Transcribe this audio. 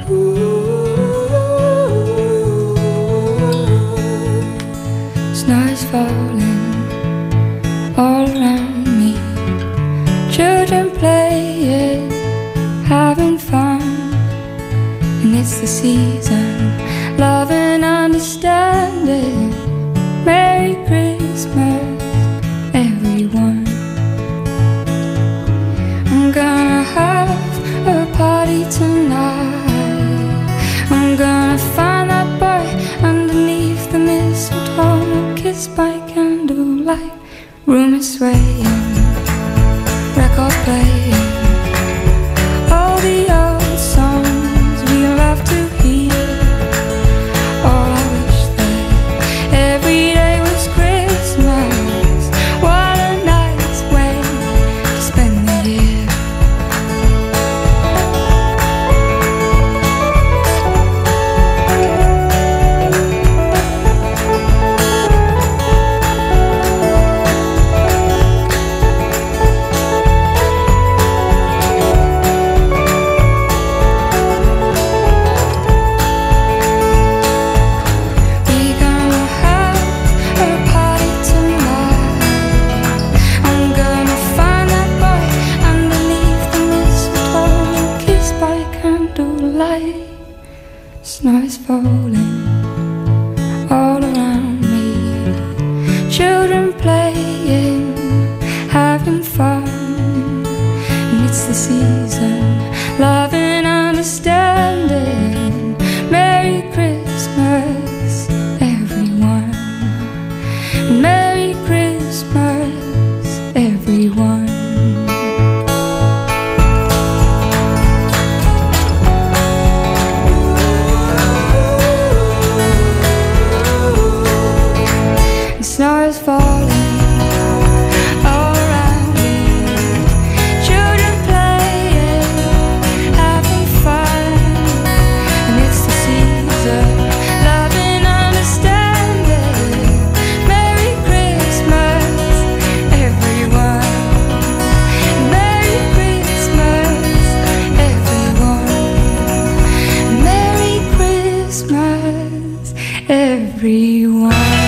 Snow is falling all around me. Children playing, having fun, and it's the season. Love and understanding. Merry Christmas, everyone. I'm gonna have a party tonight. I'm gonna find that boy underneath the mistletoe, kissed by candlelight. Room is swaying, record playing, all the old songs we love to hear. Oh, I wish that every day was Christmas. What a nice way to spend the year. Snow is falling all around me. Children playing, having fun, and it's the season. Love and understanding. Merry Christmas, everyone. Merry Christmas, everyone. Snow is falling all around me. Children playing, having fun, and it's the season. Love and understanding. Merry Christmas, everyone. Merry Christmas, everyone. Merry Christmas, everyone.